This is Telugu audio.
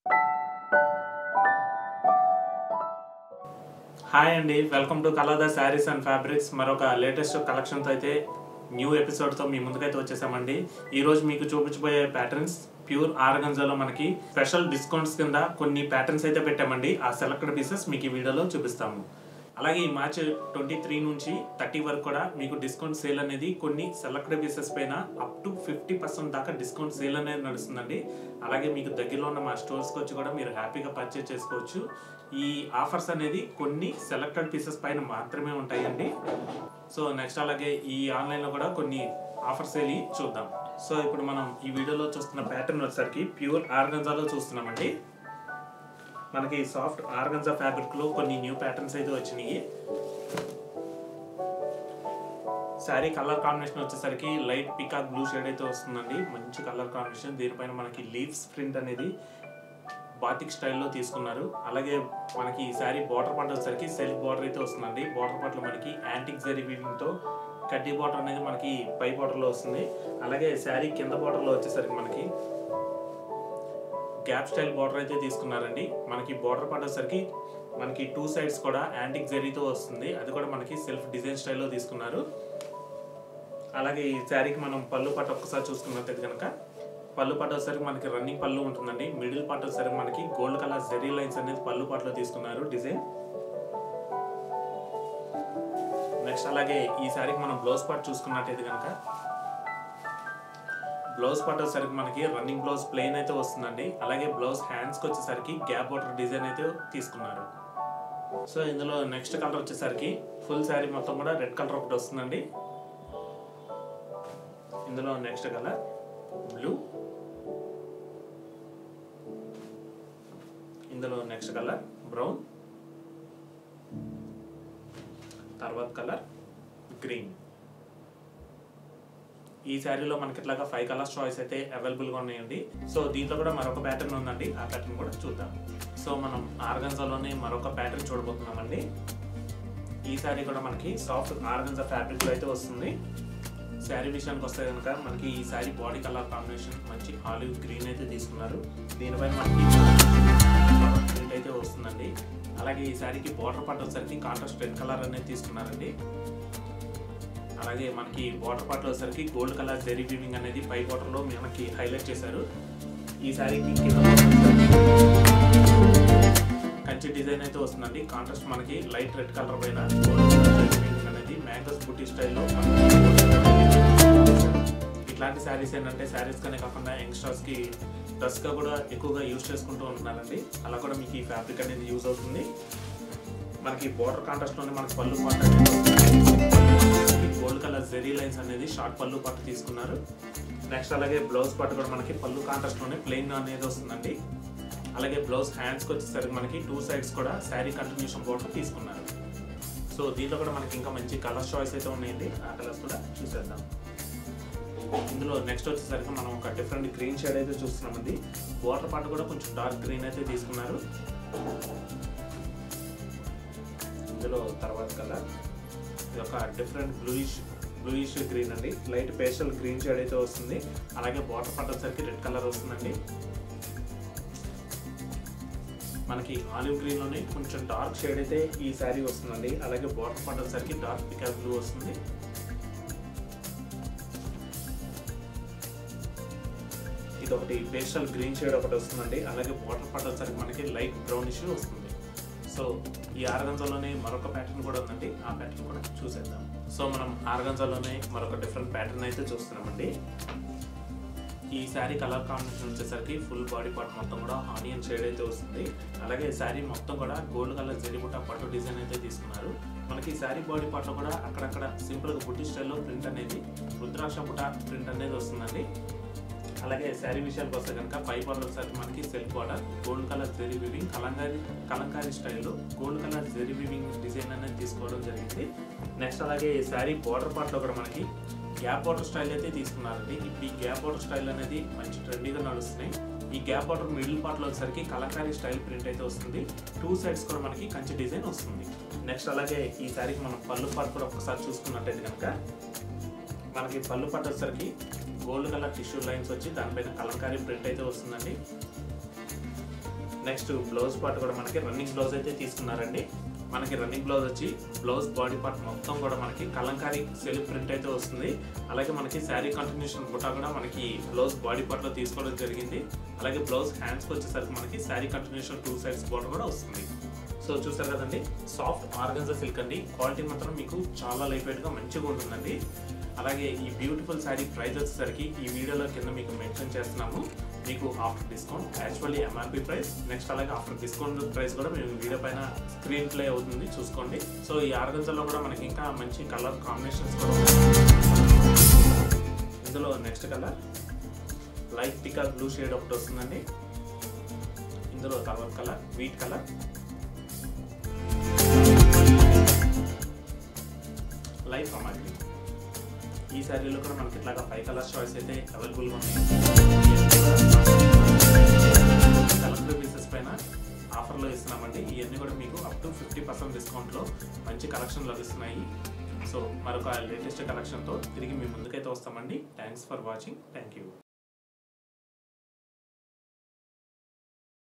హాయ్ అండి, వెల్కమ్ టు కలదా శారీస్ అండ్ ఫ్యాబ్రిక్స్. మరొక లేటెస్ట్ కలెక్షన్తో అయితే న్యూ ఎపిసోడ్తో మీ ముందుకైతే వచ్చేసామండి. ఈరోజు మీకు చూపించబోయే ప్యాటర్న్స్ ప్యూర్ ఆర్గంజాలో మనకి స్పెషల్ డిస్కౌంట్స్ కింద కొన్ని ప్యాటర్న్స్ అయితే పెట్టామండి. ఆ సెలెక్టెడ్ పీసెస్ మీకు ఈ వీడియోలో చూపిస్తాము. అలాగే ఈ మార్చ్ 23 నుంచి 30 వరకు కూడా మీకు డిస్కౌంట్ సేల్ అనేది కొన్ని సెలెక్టెడ్ పీసెస్ పైన అప్ టు 50% దాకా డిస్కౌంట్ సేల్ అనేది నడుస్తుందండి. అలాగే మీకు దగ్గరలో ఉన్న మా స్టోర్స్కి వచ్చి కూడా మీరు హ్యాపీగా పర్చేస్ చేసుకోవచ్చు. ఈ ఆఫర్స్ అనేది కొన్ని సెలెక్టెడ్ పీసెస్ పైన మాత్రమే ఉంటాయండి. సో నెక్స్ట్ అలాగే ఈ ఆన్లైన్లో కూడా కొన్ని ఆఫర్స్ వెళ్ళి చూద్దాం. సో ఇప్పుడు మనం ఈ వీడియోలో చూస్తున్న ప్యాటర్న్ వచ్చేసరికి ప్యూర్ ఆర్గంజాలో చూస్తున్నామండి. మనకి సాఫ్ట్ ఆర్గంజా ఫ్యాబ్రిక్లో కొన్ని న్యూ ప్యాటర్న్స్ అయితే వచ్చినాయి. శారీ కలర్ కాంబినేషన్ వచ్చేసరికి లైట్ పికాక్ బ్లూ షేడ్ అయితే వస్తుందండి. మంచి కలర్ కాంబినేషన్. దీనిపైన మనకి లీవ్స్ ప్రింట్ అనేది బాతిక్ స్టైల్లో తీసుకున్నారు. అలాగే మనకి ఈ శారీ బార్డర్ పార్ట్ వచ్చేసరికి సెల్ఫ్ బార్డర్ అయితే వస్తుందండి. బార్డర్ పార్ట్లో మనకి యాంటిక్ జరీ వీవింగ్తో కడ్డీ బార్డర్ అనేది మనకి పై బార్డర్లో వస్తుంది. అలాగే శారీ కింద బార్డర్లో వచ్చేసరికి మనకి గ్యాప్ స్టైల్ బార్డర్ అయితే తీసుకున్నారండి. మనకి బార్డర్ పార్ట్ వచ్చేసరికి మనకి 2 సైడ్స్ కూడా యాంటిక్ జరీతో వస్తుంది. అది కూడా మనకి సెల్ఫ్ డిజైన్ స్టైల్లో తీసుకున్నారు. అలాగే ఈ శారీకి మనం పళ్ళు పార్ట్ ఒక్కసారి చూసుకున్నట్లయితే కనుక పళ్ళు పార్ట్ వచ్చేసరికి మనకి రన్నింగ్ పళ్ళు ఉంటుందండి. మిడిల్ పార్ట్ వచ్చేసరికి మనకి గోల్డ్ కలర్ జరీ లైన్స్ అనేది పళ్ళు పార్ట్లో తీసుకున్నారు డిజైన్. నెక్స్ట్ అలాగే ఈ శారీకి మనం బ్లౌజ్ పార్ట్ చూసుకున్నట్టయితే కనుక బ్లౌజ్ పార్ట్ వచ్చేసరికి మనకి రన్నింగ్ బ్లౌజ్ ప్లెయిన్ అయితే వస్తుందండి. అలాగే బ్లౌజ్ హ్యాండ్స్కి వచ్చేసరికి గ్యాప్ బార్డర్ డిజైన్ అయితే తీసుకున్నారు. సో ఇందులో నెక్స్ట్ కలర్ వచ్చేసరికి ఫుల్ శారీ మొత్తం కూడా రెడ్ కలర్ ఒకటి వస్తుందండి. ఇందులో నెక్స్ట్ కలర్ బ్లూ, ఇందులో నెక్స్ట్ కలర్ బ్రౌన్, తర్వాత కలర్ గ్రీన్. ఈ శారీలో మనకి ఇట్లాగా 5 కలర్స్ చాయిస్ అయితే అవైలబుల్గా ఉన్నాయండి. సో దీంట్లో కూడా మరొక ప్యాటర్న్ ఉందండి. ఆ ప్యాటర్న్ కూడా చూద్దాం. సో మనం ఆర్గంజాలోనే మరొక ప్యాటర్న్ చూడబోతున్నామండి. ఈ శారీ కూడా మనకి సాఫ్ట్ ఆర్గంజా ఫ్యాబ్రిక్లో అయితే వస్తుంది. శారీ విషయానికి వస్తే కనుక మనకి ఈ శారీ బాడీ కలర్ కాంబినేషన్ మంచి ఆలివ్ గ్రీన్ అయితే తీసుకున్నారు. దీనిపైన మనకి ప్రింట్ అయితే వస్తుందండి. అలాగే ఈ శారీకి బార్డర్ పార్ట్ వచ్చేసరికి కాంట్రాస్ట్ రెడ్ కలర్ అనేది తీసుకున్నారండి. అలాగే మనకి బార్డర్ పార్ట్లో వచ్చేసరికి గోల్డ్ కలర్ జరీ వీవింగ్ అనేది పై బార్డర్లో మనకి హైలైట్ చేశారు. ఈ శారీకి కంచి డిజైన్ అయితే వస్తుందండి. కాంట్రాస్ట్ మనకి లైట్ రెడ్ కలర్ పైన గోల్డ్ కలర్ జరీ వీవింగ్ అనేది మ్యాంగోస్ బుట్టి స్టైల్లో. ఇట్లాంటి శారీస్ ఏంటంటే శారీస్ కానీ కాకుండా యంగ్స్టర్స్కి డ్రెస్గా కూడా ఎక్కువగా యూజ్ చేసుకుంటూ ఉంటున్నారండి. అలా కూడా మీకు ఈ ఫ్యాబ్రిక్ అనేది యూజ్ అవుతుంది. మనకి బార్డర్ కాంట్రాస్ట్లోనే మనకి pallu part gold colour zari lines అనేది షార్ట్ పళ్ళు పార్ట్ తీసుకున్నారు. నెక్స్ట్ అలాగే బ్లౌజ్ పార్ట్ కూడా మనకి పళ్ళు కాంట్రాస్ట్లోనే ప్లెయిన్ అనేది వస్తుందండి. అలాగే బ్లౌజ్ హ్యాండ్స్కి వచ్చేసరికి మనకి 2 సైడ్స్ కూడా శారీ కంటిన్యూషన్ బార్డర్ తీసుకున్నారు. సో దీంట్లో కూడా మనకి ఇంకా మంచి కలర్ చాయిస్ అయితే ఉన్నాయండి. ఆ కలర్స్ కూడా చూసేద్దాం. ఇందులో నెక్స్ట్ వచ్చేసరికి మనం ఒక డిఫరెంట్ గ్రీన్ షేడ్ అయితే చూస్తున్నామండి. బార్డర్ పార్ట్ కూడా కొంచెం డార్క్ గ్రీన్ అయితే తీసుకున్నారు. ఇందులో తర్వాత కలర్ ఇది ఒక డిఫరెంట్ బ్లూయిష్ గ్రీన్ అండి. లైట్ పేస్టల్ గ్రీన్ షేడ్ అయితే వస్తుంది. అలాగే బార్డర్ పార్ట్ వచ్చేసరికి రెడ్ కలర్ వస్తుందండి. మనకి ఆలివ్ గ్రీన్ లోనే కొంచెం డార్క్ షేడ్ అయితే ఈ శారీ వస్తుందండి. అలాగే బార్డర్ పార్ట్ వచ్చేసరికి డార్క్ పికాక్ బ్లూ వస్తుంది. ఇది ఒకటి పేస్టల్ గ్రీన్ షేడ్ ఒకటి వస్తుందండి. అలాగే బార్డర్ పార్ట్ వచ్చేసరికి మనకి లైట్ బ్రౌనిష్ వస్తుంది. సో ఈ ఆర్గంజాలోనే మరొక ప్యాటర్న్ కూడా ఉందండి. ఆ ప్యాటర్న్ కూడా చూసేద్దాం. సో మనం ఆర్గంజాలోనే మరొక డిఫరెంట్ ప్యాటర్న్ అయితే చూస్తున్నామండి. ఈ శారీ కలర్ కాంబినేషన్ వచ్చేసరికి ఫుల్ బాడీ పార్ట్ మొత్తం కూడా ఆనియన్ షేడ్ అయితే వస్తుంది. అలాగే శారీ మొత్తం కూడా గోల్డ్ కలర్ జరీ బుట్ట పట్టు డిజైన్ అయితే తీసుకున్నారు. మనకి శారీ బాడీ పార్ట్లో కూడా అక్కడక్కడ సింపుల్గా బుట్టి స్టైల్లో ప్రింట్ అనేది రుద్రాక్ష బుట్ట ప్రింట్ అనేది వస్తుందండి. అలాగే శారీ విషయానికి వస్తే కనుక పై బార్డర్ వచ్చేసరికి మనకి self border gold colour zari weaving Kalamkari స్టైల్లో gold colour zari weaving design అనేది తీసుకోవడం జరిగింది. నెక్స్ట్ అలాగే శారీ బార్డర్ పార్ట్లో కూడా మనకి గ్యాప్ బార్డర్ స్టైల్ అయితే తీసుకున్నారండి. ఈ గ్యాప్ బార్డర్ స్టైల్ అనేది మంచి ట్రెండీగా నడుస్తున్నాయి. ఈ గ్యాప్ బార్డర్ మిడిల్ పార్ట్లో వచ్చేసరికి కలంకారీ స్టైల్ ప్రింట్ అయితే వస్తుంది. 2 సైడ్స్ కూడా మనకి కంచి డిజైన్ వస్తుంది. నెక్స్ట్ అలాగే ఈ శారీకి మనం పళ్ళు పార్ట్ కూడా ఒకసారి చూసుకున్నట్టయితే కనుక మనకి పళ్ళు పార్ట్ వచ్చేసరికి గోల్డ్ కలర్ టిష్యూ లైన్స్ వచ్చి దానిపైన కలంకారీ ప్రింట్ అయితే వస్తుందండి. నెక్స్ట్ బ్లౌజ్ పార్ట్ కూడా మనకి రన్నింగ్ బ్లౌజ్ అయితే తీసుకున్నారండి. మనకి రన్నింగ్ బ్లౌజ్ వచ్చి బ్లౌజ్ బాడీ పార్ట్ మొత్తం కూడా మనకి కలంకారీ సెల్ఫ్ ప్రింట్ అయితే వస్తుంది. అలాగే మనకి శారీ కంటిన్యూషన్ బుటా కూడా మనకి బ్లౌజ్ బాడీ పార్ట్ లో తీసుకోవడం జరిగింది. అలాగే బ్లౌజ్ హ్యాండ్స్కి వచ్చేసరికి మనకి శారీ కంటిన్యూషన్ 2 సైడ్స్ బోర్డర్ కూడా వస్తుంది. సో చూసారు కదండి, సాఫ్ట్ ఆర్గన్జా సిల్క్ అండి. క్వాలిటీ మాత్రం మీకు చాలా లైట్ వెయిట్ గా మంచిగా ఉంటుందండి. అలాగే ఈ బ్యూటిఫుల్ శారీ ప్రైస్ వచ్చేసరికి ఈ వీడియోలో కింద మీకు మెన్షన్ చేస్తున్నాము. మీకు after discount actually MRP price, next అలాగే ఆఫ్టర్ డిస్కౌంట్ ప్రైస్ కూడా మేము వీడియో పైన స్క్రీన్ ప్లే అవుతుంది, చూసుకోండి. సో ఈ ఆర్గన్జాలో కూడా మనకి ఇంకా మంచి కలర్ కాంబినేషన్స్ కూడా ఉన్నాయి. ఇందులో next colour light peacock blue shade ఒకటి వస్తుందండి. ఇందులో తర్వాత colour wheat colour, light Rama green. ఈ శారీలో కూడా మనకి ఇట్లాగా 5 కలర్స్ చాయిస్ అయితే అవైలబుల్గా ఉన్నాయి. కలర్ పీసెస్ పైన ఆఫర్లో ఇస్తున్నామండి. ఇవన్నీ కూడా మీకు అప్ టు 50% డిస్కౌంట్లో మంచి కలెక్షన్ లభిస్తున్నాయి. సో మరొక లేటెస్ట్ కలెక్షన్తో తిరిగి మీ ముందుకైతే వస్తామండి. Thanks for watching. Thank you.